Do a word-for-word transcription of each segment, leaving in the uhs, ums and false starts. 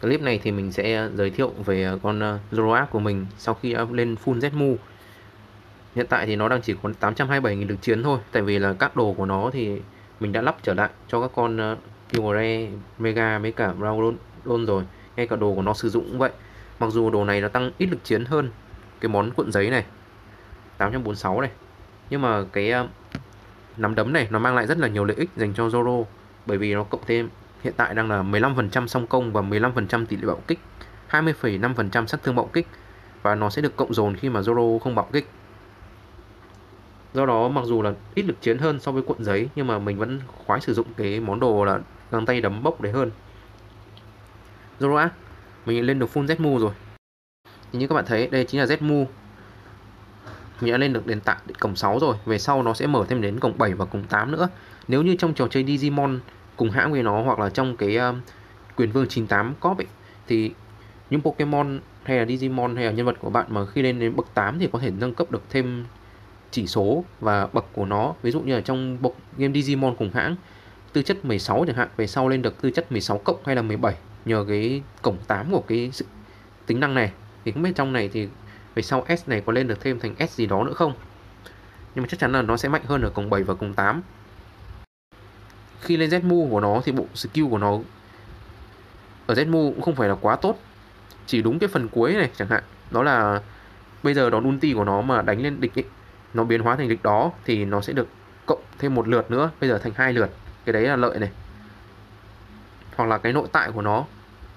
clip này thì mình sẽ giới thiệu về con Zoroark của mình sau khi đã lên full Zmu. Hiện tại thì nó đang chỉ có tám trăm hai mươi bảy nghìn lực chiến thôi, tại vì là các đồ của nó thì mình đã lắp trở lại cho các con Yogure, Mega với cả Brawl rồi. Ngay cả đồ của nó sử dụng cũng vậy. Mặc dù đồ này nó tăng ít lực chiến hơn cái món cuộn giấy này, tám trăm bốn mươi sáu này, nhưng mà cái nắm đấm này nó mang lại rất là nhiều lợi ích dành cho Zoro, bởi vì nó cộng thêm hiện tại đang là mười lăm phần trăm song công và mười lăm phần trăm tỷ lệ bạo kích, hai mươi phẩy năm phần trăm sát thương bạo kích, và nó sẽ được cộng dồn khi mà Zoro không bạo kích. Do đó mặc dù là ít lực chiến hơn so với cuộn giấy, nhưng mà mình vẫn khoái sử dụng cái món đồ là găng tay đấm bốc đấy hơn. Zoroark mình lên được full Zmu rồi. Thì như các bạn thấy đây chính là Zmu. Mình đã lên được đến tại cổng sáu rồi. Về sau nó sẽ mở thêm đến cổng bảy và cổng tám nữa. Nếu như trong trò chơi Digimon cùng hãng với nó, hoặc là trong cái uh, Quyền Vương chín tám Corp ấy, thì những Pokemon hay là Digimon hay là nhân vật của bạn mà khi lên đến bậc tám thì có thể nâng cấp được thêm chỉ số và bậc của nó. Ví dụ như là trong bộ game Digimon cùng hãng, tư chất mười sáu chẳng hạn, về sau lên được tư chất mười sáu cộng hay là mười bảy nhờ cái cổng tám của cái sự tính năng này. Thì không biết trong này thì về sau S này có lên được thêm thành S gì đó nữa không, nhưng mà chắc chắn là nó sẽ mạnh hơn ở cổng bảy và cổng tám. Khi lên Zmu của nó thì bộ skill của nó ở Zmu cũng không phải là quá tốt, chỉ đúng cái phần cuối này chẳng hạn, đó là bây giờ đòn ulti của nó mà đánh lên địch ấy, nó biến hóa thành địch đó thì nó sẽ được cộng thêm một lượt nữa, bây giờ thành hai lượt. Cái đấy là lợi này. Hoặc là cái nội tại của nó,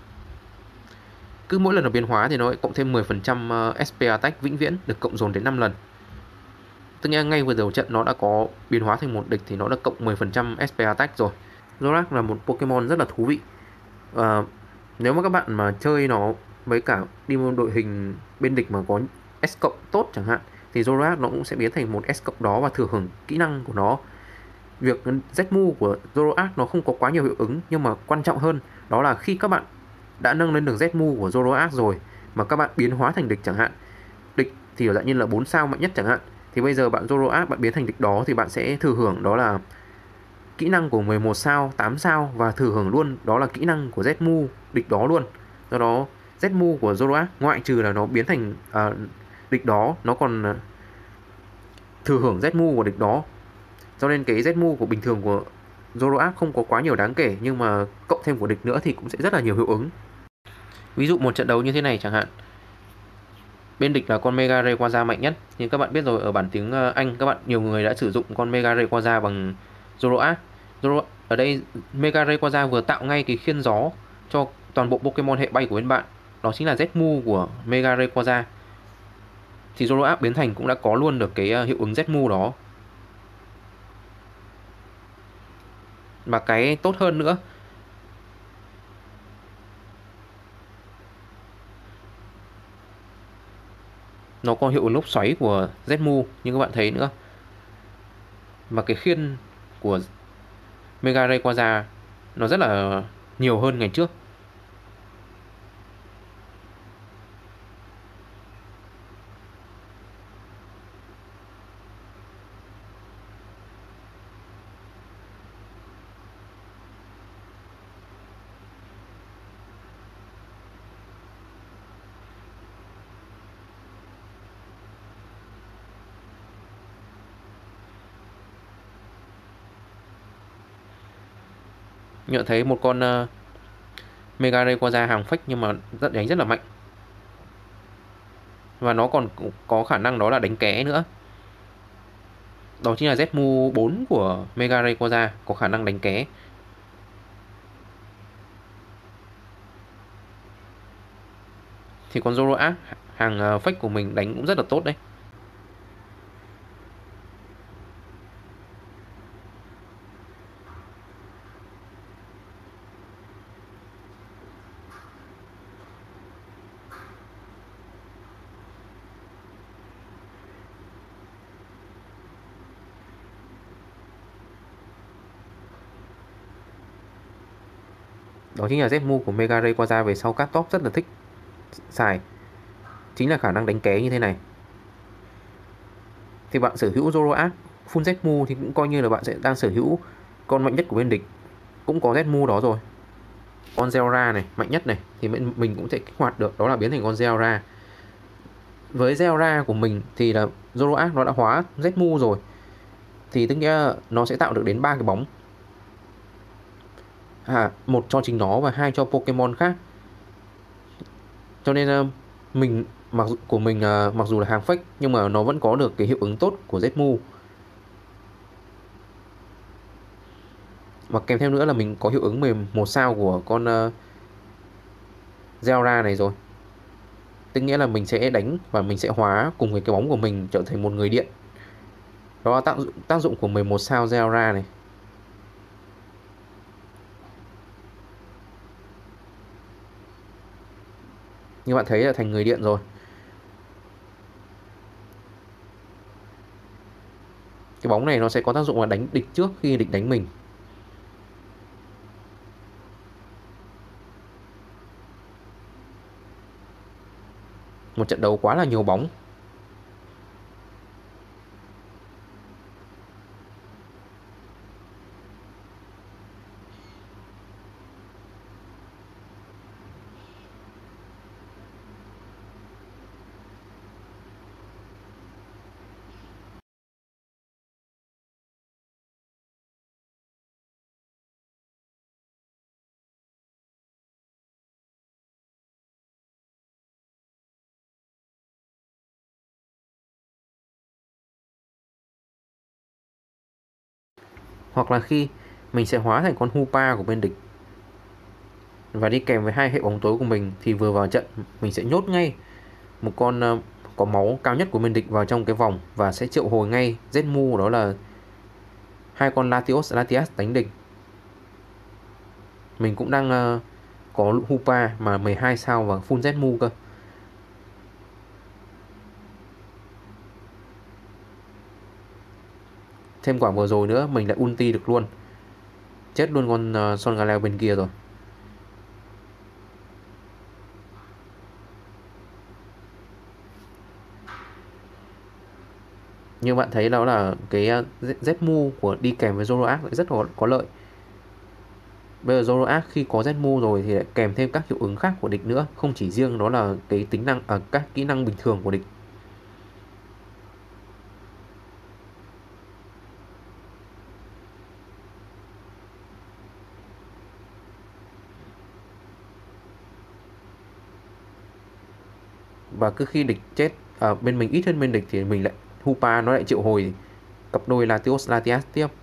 cứ mỗi lần nó biến hóa thì nó cộng thêm mười phần trăm ét pê attack vĩnh viễn, được cộng dồn đến năm lần. Tức nghĩa ngay vừa đầu trận nó đã có biến hóa thành một địch thì nó đã cộng mười phần trăm ét pê attack rồi. Zoroark là một Pokemon rất là thú vị. À, nếu mà các bạn mà chơi nó với cả đi một đội hình bên địch mà có S cộng tốt chẳng hạn, thì Zoroark nó cũng sẽ biến thành một S cộng đó và thừa hưởng kỹ năng của nó. Việc Zmu của Zoroark nó không có quá nhiều hiệu ứng, nhưng mà quan trọng hơn đó là khi các bạn đã nâng lên được Zmu của Zoroark rồi mà các bạn biến hóa thành địch chẳng hạn, địch thì ở dạng như là bốn sao mạnh nhất chẳng hạn, thì bây giờ bạn Zoroark bạn biến thành địch đó thì bạn sẽ thừa hưởng đó là kỹ năng của mười một sao, tám sao, và thừa hưởng luôn đó là kỹ năng của Zmu địch đó luôn. Do đó Zmu của Zoroark ngoại trừ là nó biến thành uh, địch đó, nó còn uh, thừa hưởng Zmu của địch đó. Cho nên cái Zmu của bình thường của Zoroark không có quá nhiều đáng kể, nhưng mà cộng thêm của địch nữa thì cũng sẽ rất là nhiều hiệu ứng. Ví dụ một trận đấu như thế này chẳng hạn, bên địch là con Mega Rayquaza mạnh nhất, nhưng các bạn biết rồi, ở bản tiếng Anh các bạn nhiều người đã sử dụng con Mega Rayquaza bằng Zoroark. Zoro ở đây Mega Rayquaza vừa tạo ngay cái khiên gió cho toàn bộ Pokemon hệ bay của bên bạn, đó chính là Zmu của Mega Rayquaza. Thì Zoroark biến thành cũng đã có luôn được cái hiệu ứng Zmu đó. Và cái tốt hơn nữa, nó có hiệu ứng lốc xoáy của Zmu như các bạn thấy nữa. Và cái khiên của Mega Rayquaza nó rất là nhiều hơn ngày trước. Nhận thấy một con uh, Mega Rayquaza hàng fake nhưng mà rất đánh rất là mạnh. Và nó còn có khả năng đó là đánh ké nữa. Đó chính là Zmu bốn của Mega Rayquaza có khả năng đánh ké. Thì con Zoroark hàng fake của mình đánh cũng rất là tốt đấy. Đó chính là Zmu của Mega Rayquaza, về sau các top rất là thích xài, chính là khả năng đánh ké như thế này. Thì bạn sở hữu Zoroark full Zmu thì cũng coi như là bạn sẽ đang sở hữu con mạnh nhất của bên địch, cũng có Zmu đó rồi. con Zelra này mạnh nhất này thì mình, mình cũng sẽ kích hoạt được, đó là biến thành con Zelra. Với Zelra của mình thì là Zoroark nó đã hóa Zmu rồi, thì tức nghĩa nó sẽ tạo được đến ba cái bóng, à, một cho chính nó và hai cho Pokemon khác. Cho nên uh, mình mặc dù của mình uh, mặc dù là hàng fake nhưng mà nó vẫn có được cái hiệu ứng tốt của Zmu. Và kèm theo nữa là mình có hiệu ứng mười một sao của con uh, Zelra này rồi. Tức nghĩa là mình sẽ đánh và mình sẽ hóa cùng với cái bóng của mình trở thành một người điện. Đó là tác dụng, tác dụng của mười một sao Zelra này. Như bạn thấy là thành người điện rồi. Cái bóng này nó sẽ có tác dụng là đánh địch trước khi địch đánh mình. Một trận đấu quá là nhiều bóng. Hoặc là khi mình sẽ hóa thành con Hoopa của bên địch và đi kèm với hai hệ bóng tối của mình, thì vừa vào trận mình sẽ nhốt ngay một con uh, có máu cao nhất của bên địch vào trong cái vòng và sẽ triệu hồi ngay Zmu, đó là hai con Latios Latias đánh địch. Mình cũng đang uh, có Hoopa mà mười hai sao và full Zmu cơ. Thêm quả vừa rồi nữa mình lại ulti được luôn, chết luôn con uh, Son Galeo bên kia rồi. Như bạn thấy đó là cái uh, Zmu của đi kèm với Zoroark lại rất có, có lợi. Bây giờ Zoroark khi có Zmu rồi thì lại kèm thêm các hiệu ứng khác của địch nữa, không chỉ riêng đó là cái tính năng à, các kỹ năng bình thường của địch. Và cứ khi địch chết à, bên mình ít hơn bên địch thì mình lại Hoopa nó lại triệu hồi cặp đôi Latios Latias tiếp.